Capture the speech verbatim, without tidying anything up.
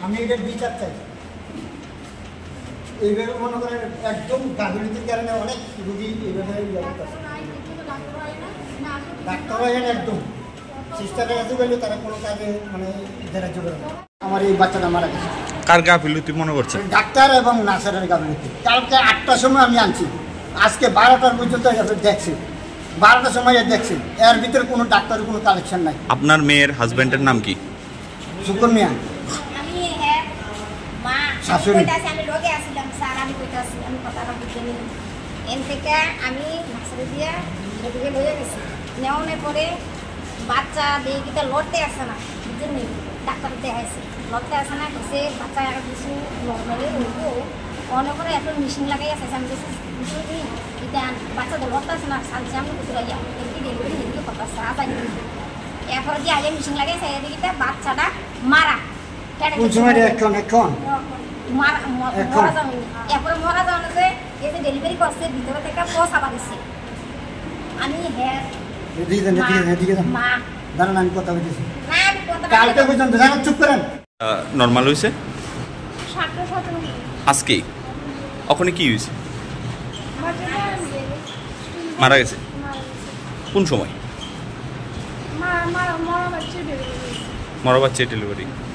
আমি এটার বিচার চাই। এইভাবে মনে করেন একদম গাফিলতির কারণে অনেক রুগী এইভাবে ডাক্তার হয় একদম সিস্টারের কাছে গেলে তারা কোনো কাজে মানে ধার্য করে না। আমার এই বাচ্চাটা মারা গেছে। কার গাফিলতি মনে করছেন? ডাক্তার এবং নার্সারের গাফিলতি। কালকে আটটার সময় আমি আনছি, আজকে বারোটার পর্যন্ত দেখছি, বারোটার সময় দেখছি, এর ভিতরে কোনো ডাক্তারের কোনো কালেকশন নাই। আপনার মেয়ের হাজবেন্ডের নাম কি? শুকুর মিয়া। আমি হ্যাঁ মা শাশুড়ি। আমি রোগে আসছিলাম স্যার, আমি কইতাছি আমি কথাটা বুঝে নিই। এন থেকে আমি নার্সারি দিয়ে এদিকে লয়ে গেছি, নেওয়ানোর পরে বাচ্চা দিয়ে কিন্তু লড়তে আসে না, বুঝলেন নি? ডাক্তার দেখাইছে লড়তে আসে না, সে বাচ্চা কিছু নর্মালি রইব অনেক করে এত মেশিন লাগাই আছে। আমি কিছু বুঝলি দিই এটা বাচ্চা তো লড়তে আসে না, সালছে আমি কিছু লাগিয়া এদিকে ডেলিভারি এদিকে কথা সারা যায়। এরপরে দিয়ে আগে মেশিন লাগাইছে এদিকে বাচ্চাটা মারা কোন সময় এখন এখন মারা যাওয়া এরপরে মারা যাওয়া যে এই যে ডেলিভারি করছে ভিতরে থেকে পচা বাড়িছে। আমি হ্যাঁ মা দাঁড়ান আমি কথা বলতেছি। না আমি কথা কালকে পর্যন্ত জানেন, চুপ করেন। নর্মাল হয়েছে সতেরো সতেরো আজকেই? ওখানে কি হয়েছে? মারা গেছে কোন সময়? মরা বাচ্চা ডেলিভারি।